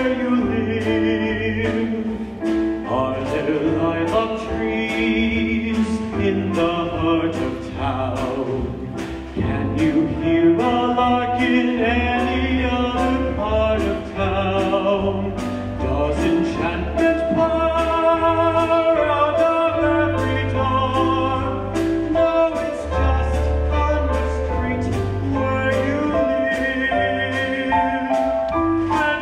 where you live? Are there lilac trees in the heart of town? Can you hear a lark in any other part of town? Does enchantment pour out of every door? No, it's just on the street where you live. And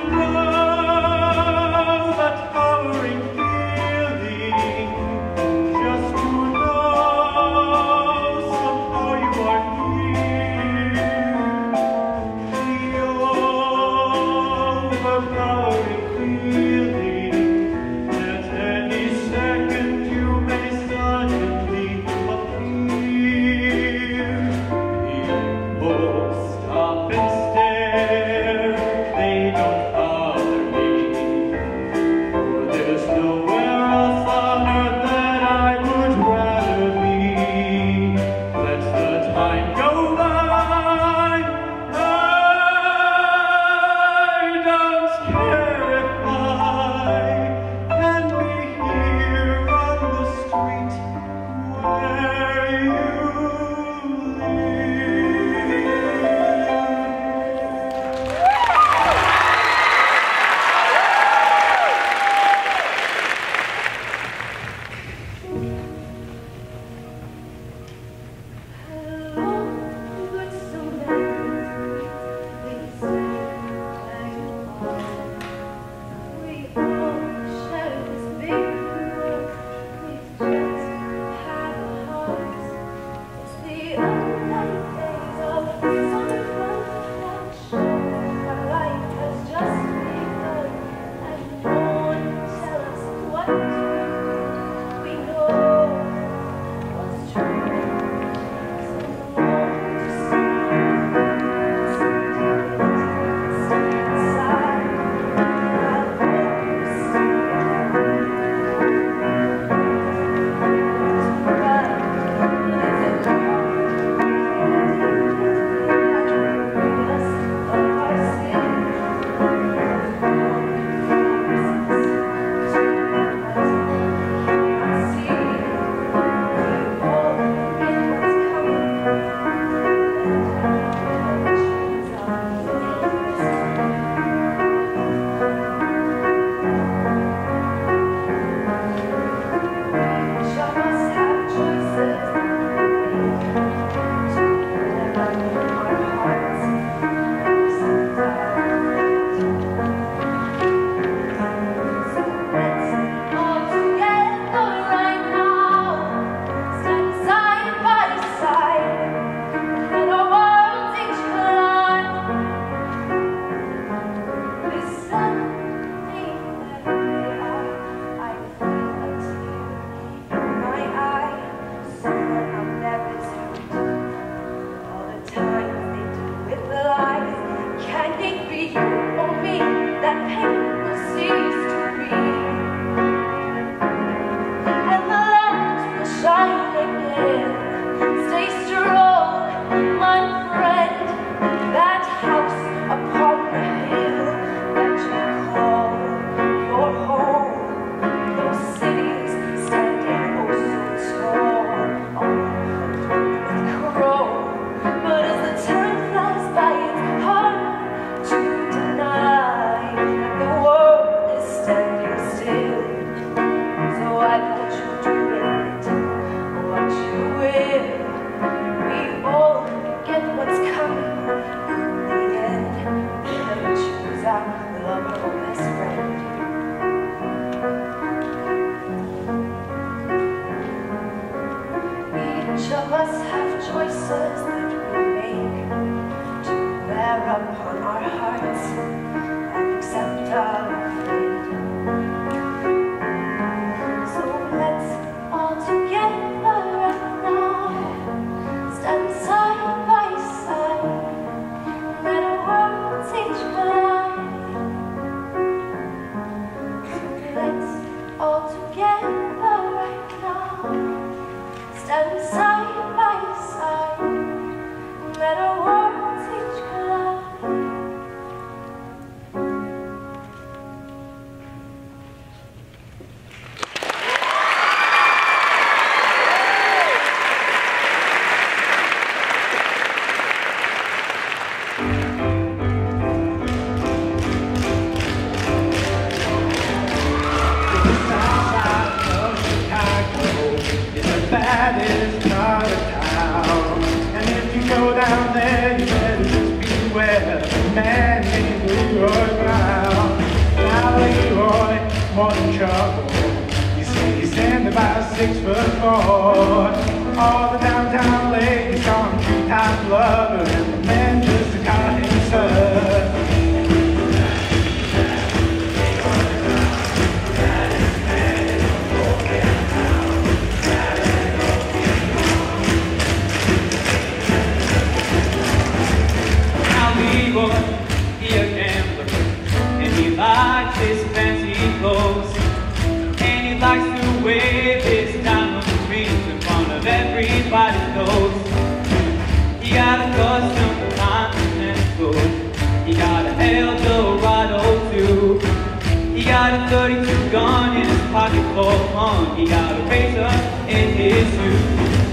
now that towering feeling, just to know somehow you are near. The overpowering feeling that any second you may suddenly appear. People stop and stare, they don't bother me, for there's nowhere else on earth that I would rather be. Let the time go by, I don't care if I 6'4". All the downtown ladies call him two-time lover, and the men just call him son. Now Leroy, he a gambler, and he likes his fancy clothes, and he likes to wave his diamond rings in front of everybody's nose. He got a custom Continental, he got a Eldorado too. He got a 32 gun in his pocket full of fun. He got a razor in his suit.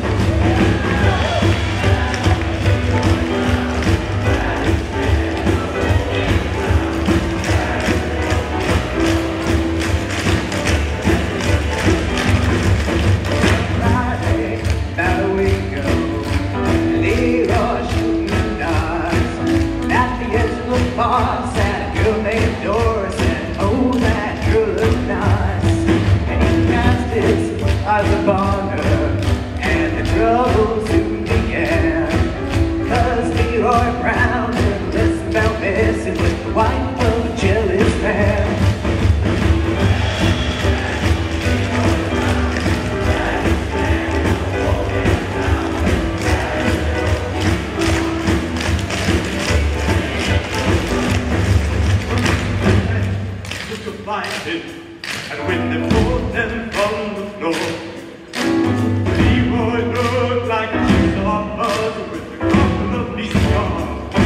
Sat a girl named Doris, and oh, that girl looked nice. And he cast his eyes upon her, and the trouble soon began. 'Cause Leroy Brown heard less about messing with the wife of a jealous man. And when they pulled them from the floor, Leroy looked like a jigsaw puzzle with a couple of pieces gone.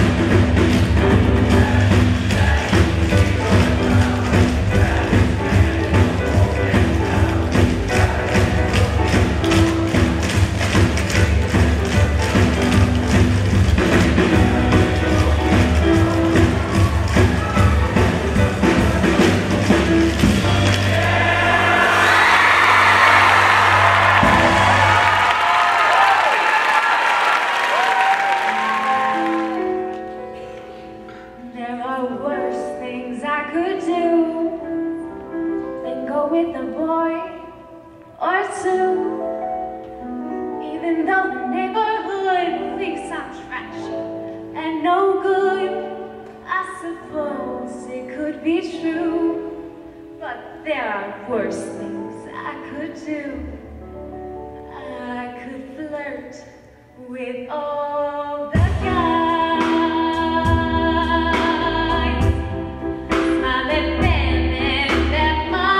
With a boy or two, even though the neighborhood thinks I'm trashy and no good, I suppose it could be true. But there are worse things I could do. I could flirt with all the guys, smile at them and at my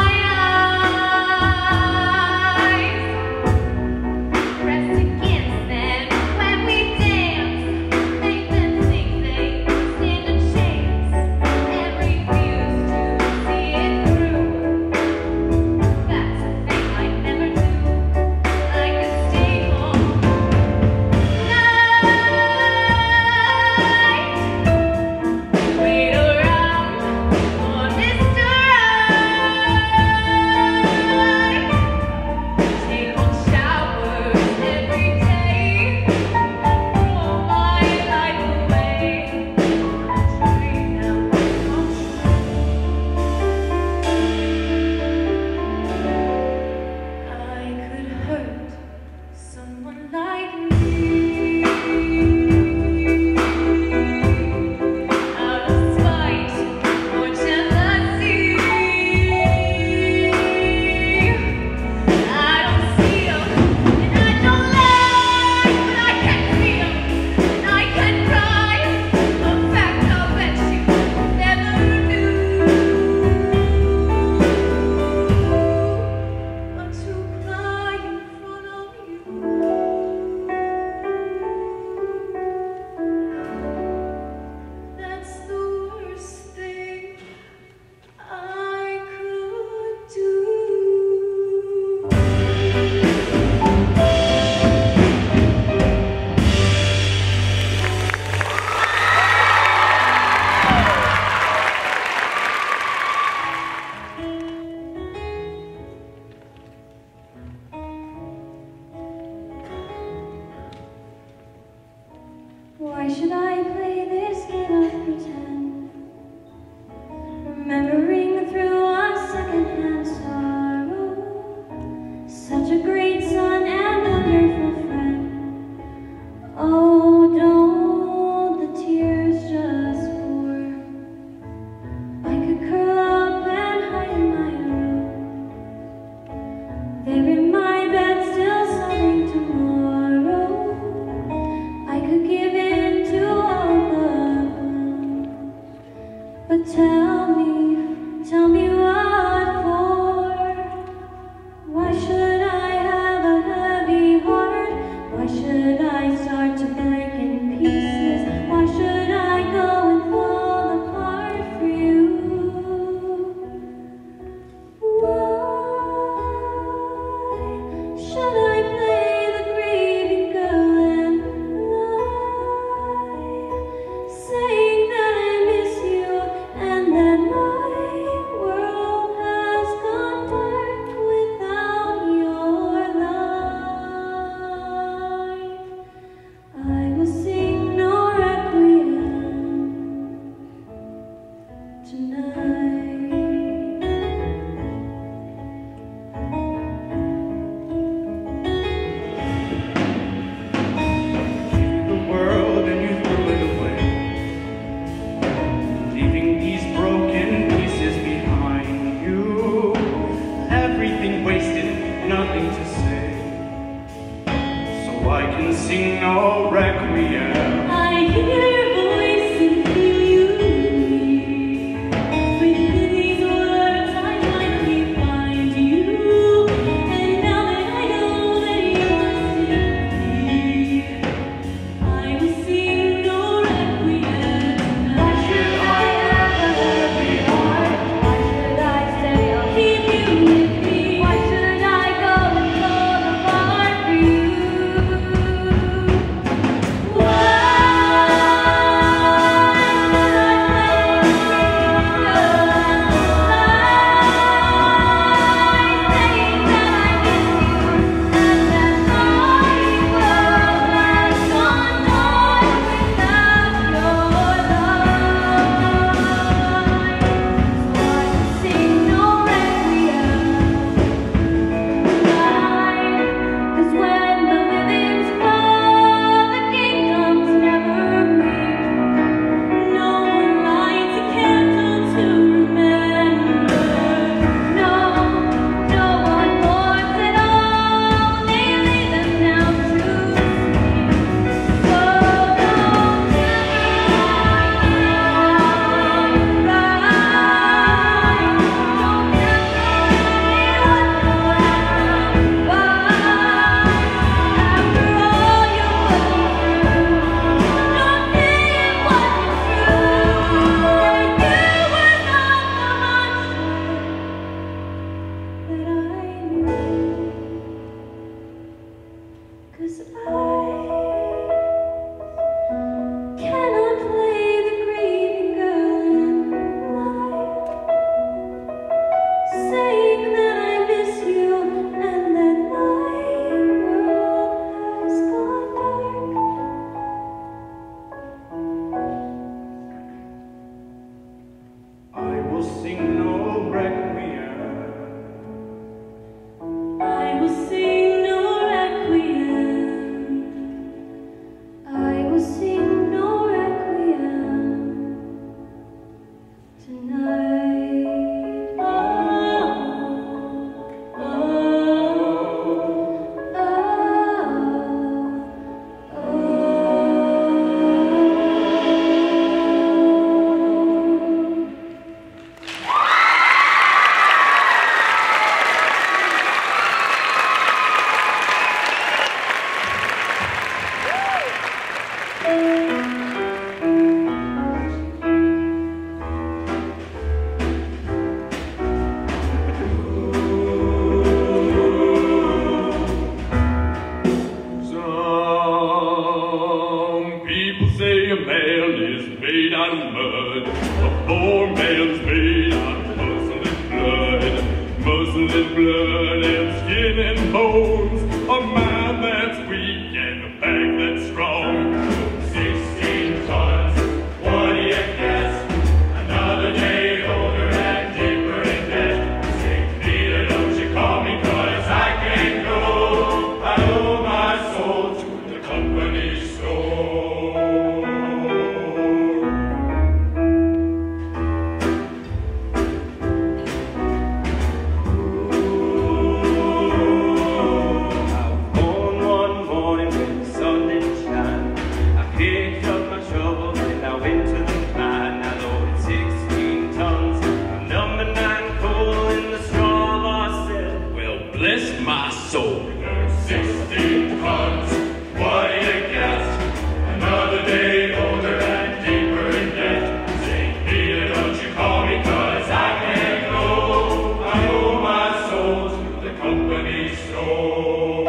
I could stay home. No. muscle and blood and skin and bones, a mind that's weak and a back that's strong. 16 tons, what do you guess? Another day older and deeper in debt. St. Peter, don't you call me, 'cause I can't go. I owe my soul to the company store. Bless my soul. 16 tons, what do you guess? Another day older and deeper in debt. St. Peter, don't you call me, 'cause I can't go. I owe my soul to the company store.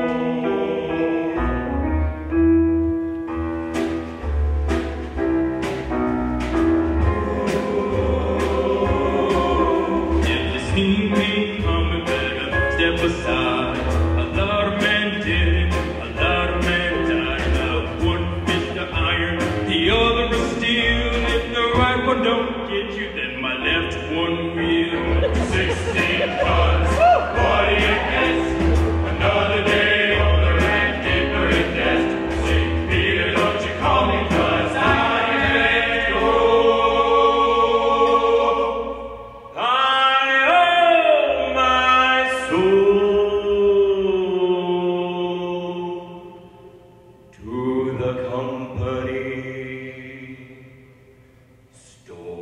If you see me coming, step aside. A lot of men did it, a lot of men died. Now one fish to iron, the other is steel. If the right one don't get you, then my left one will. 16 tons, what do you guess? Another day older and deeper in debt. St. Peter, don't you call me, 'cause I can't go. I owe my soul to the company store.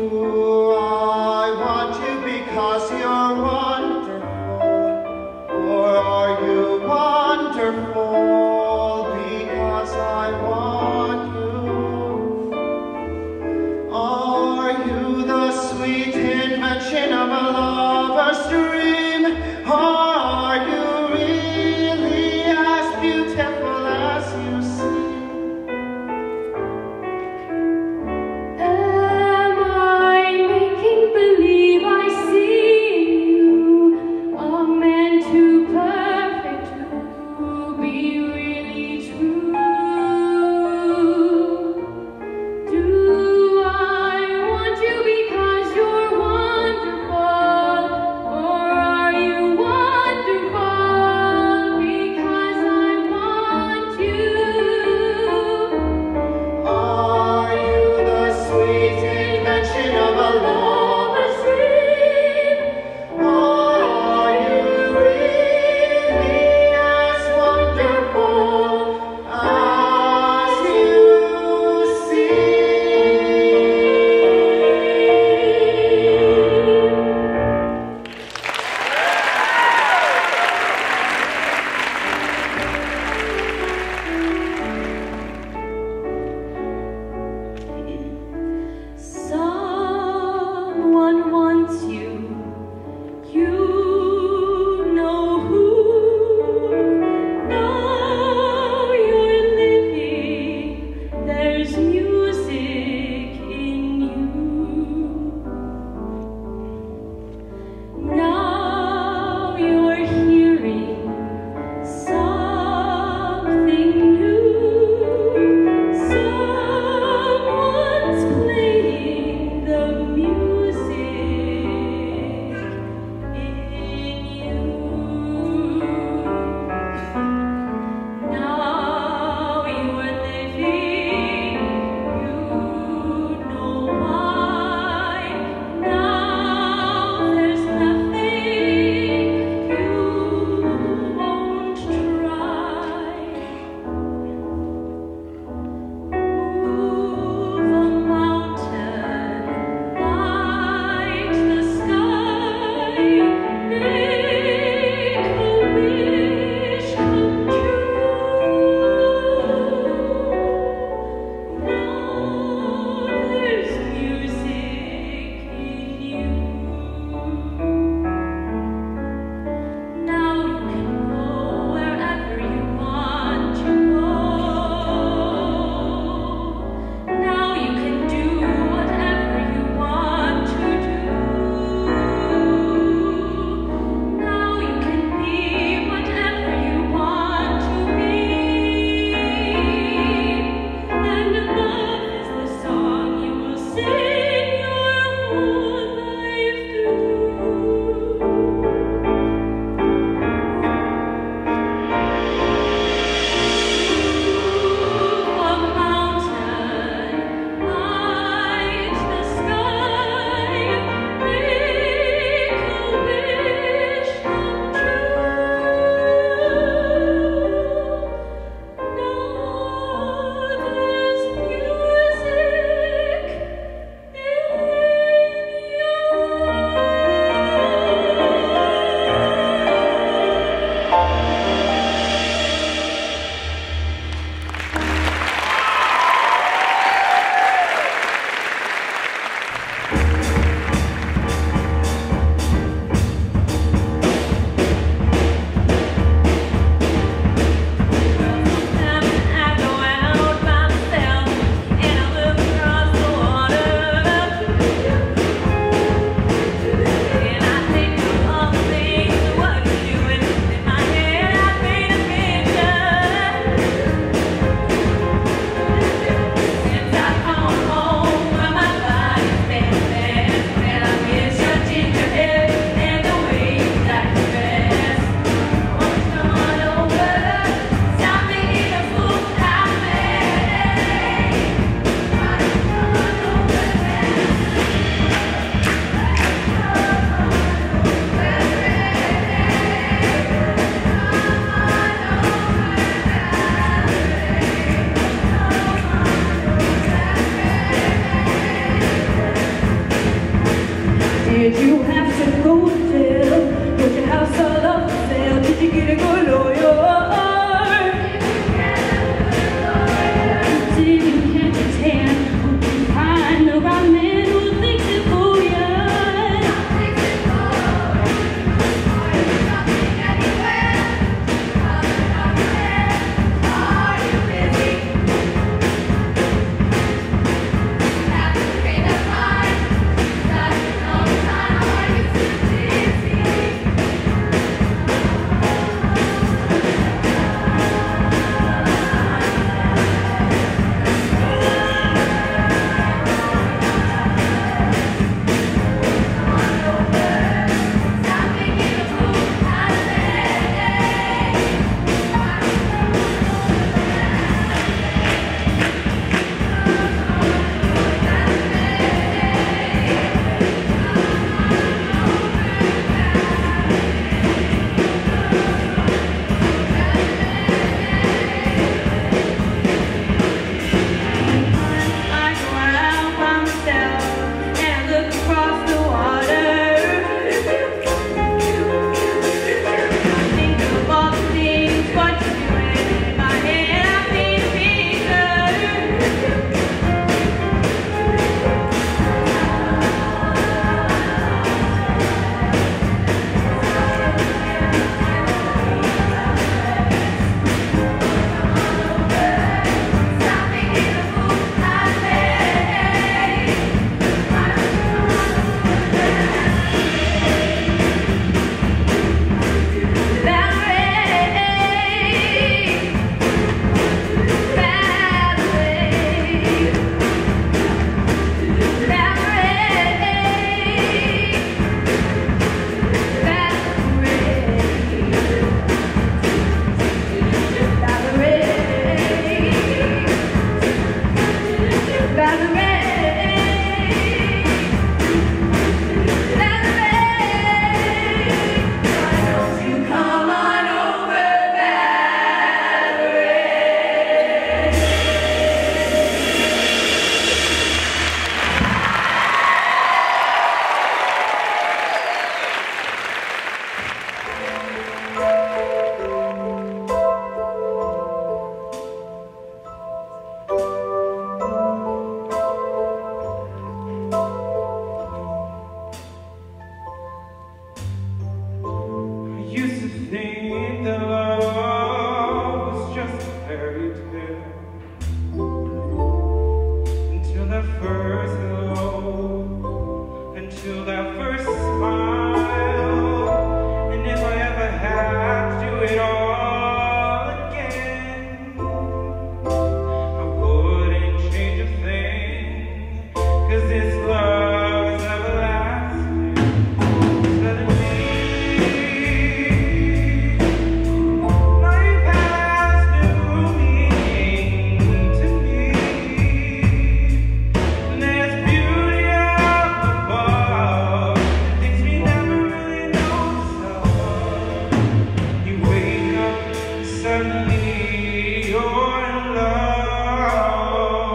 Because you're wonderful, think that love was just a fairy tale until that first hello, until that first smile. And if I ever had to do it all again, I wouldn't change a thing, 'cause this love is everlasting. Suddenly life has new meaning to me, and there's beauty up above, things we never really noticed of. You wake up and suddenly you're in love.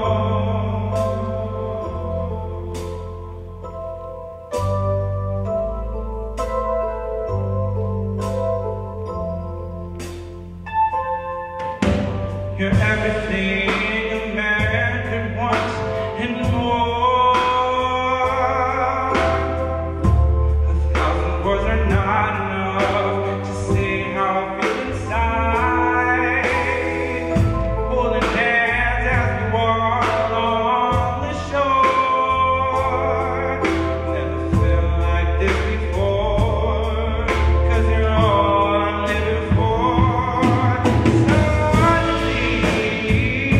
You're everything a man could want and more. 1,000 words are not enough to say how I feel inside. Holding hands as we walk along the shore. Never felt like this before, 'cause you're all I'm living for. Suddenly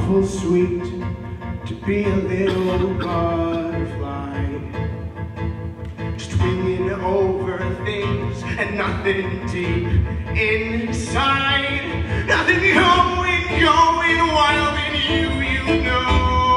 awful sweet to be a little butterfly, just winging over things and nothing deep inside, nothing going wild in you, you know.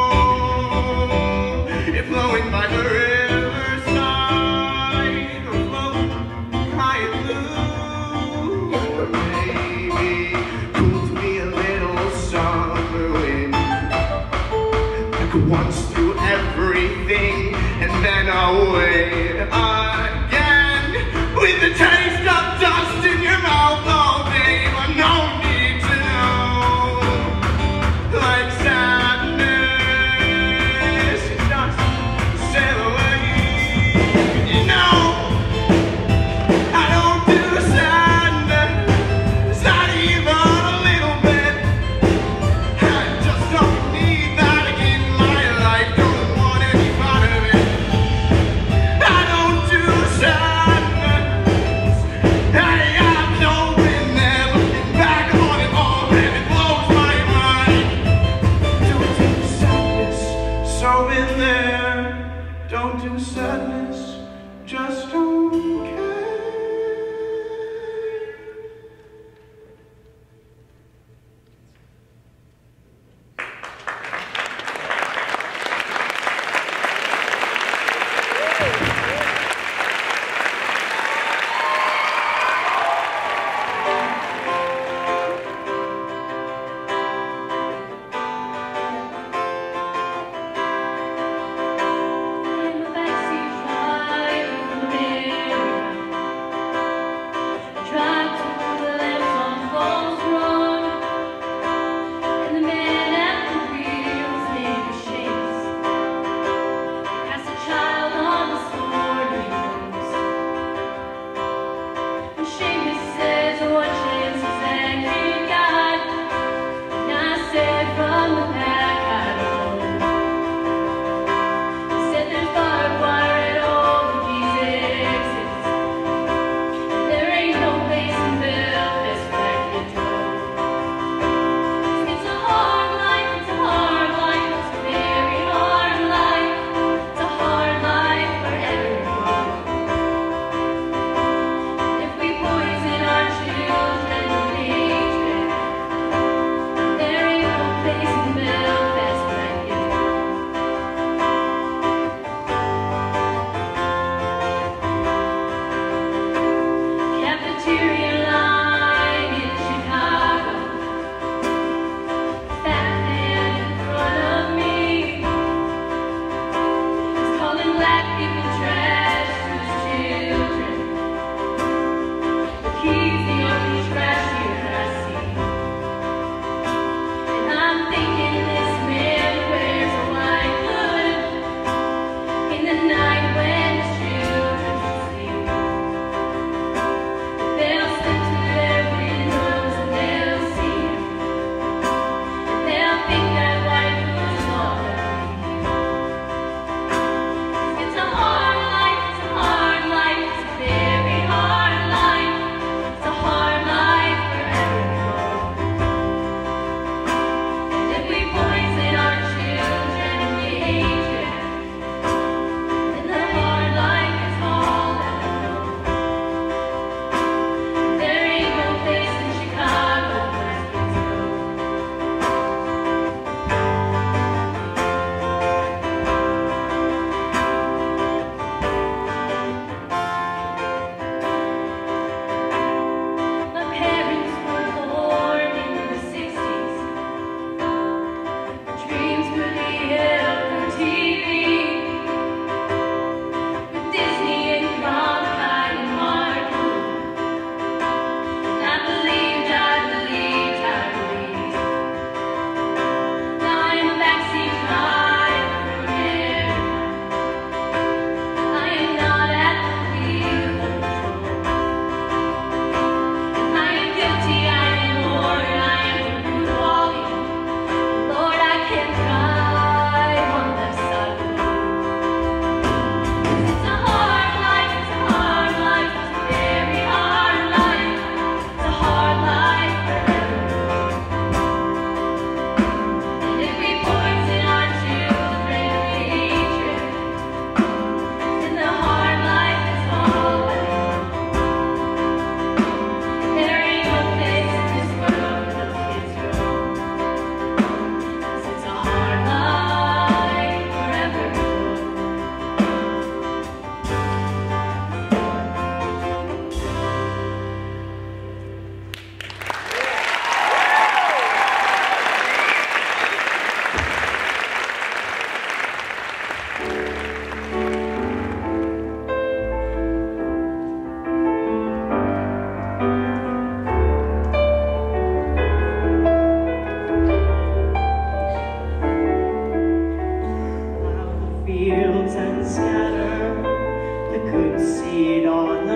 You're flowing by the riverside, or floating high and blue, or maybe cool to be a little summer wind, like once through everything and then away again, with the taste of dust in your mouth all day, but no need to know, like sad.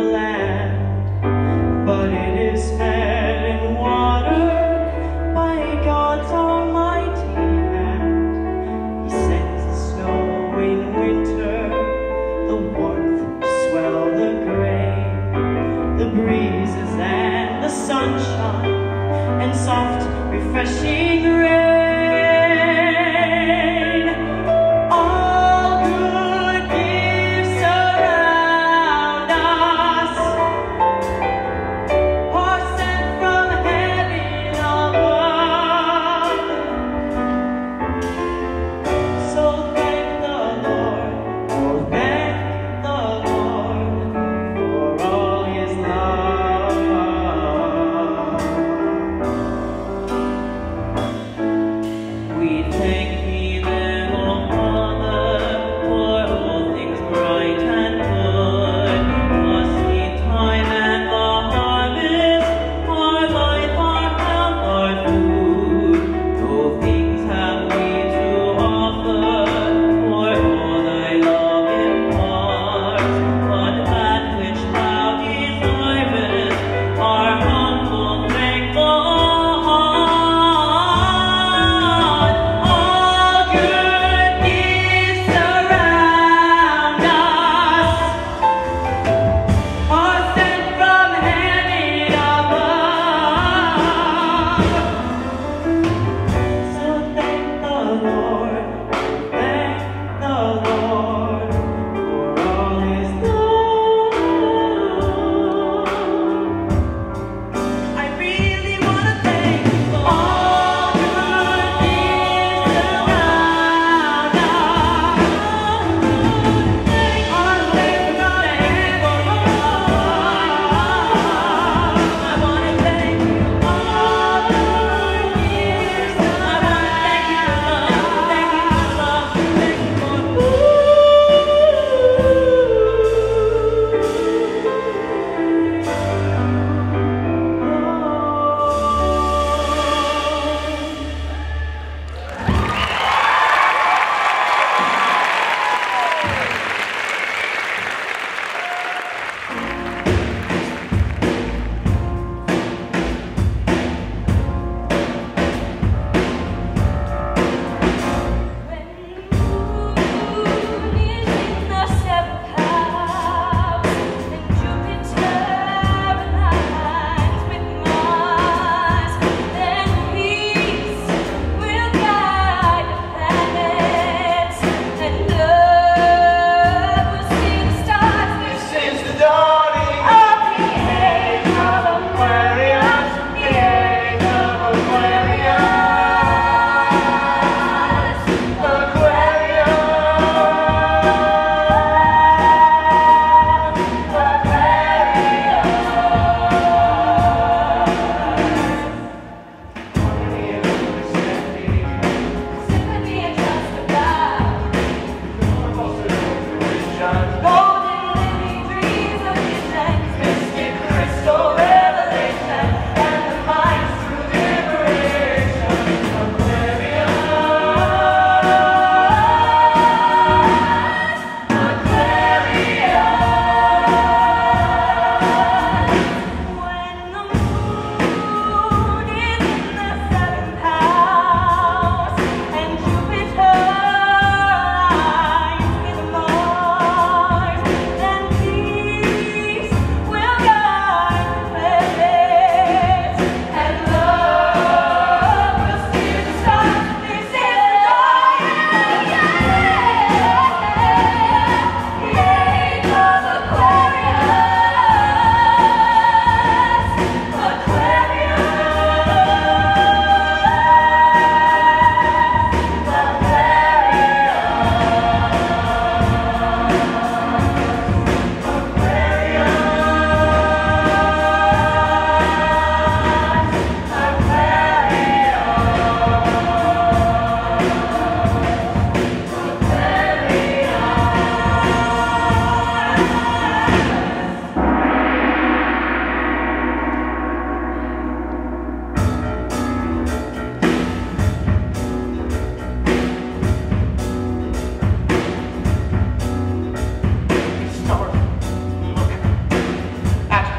land, but it is fed in water by God's almighty hand. He sends the snow in winter, the warmth to swell the grain, the breezes and the sunshine, and soft, refreshing rain. All good gifts surround us, are sent from heaven above. So thank the Lord, oh thank the Lord for all His love.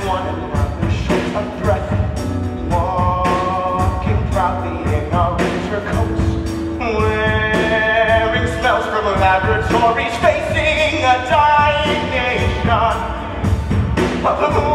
one another short of breath, walking proudly in our winter coats, wearing smells from laboratories, facing a dying nation.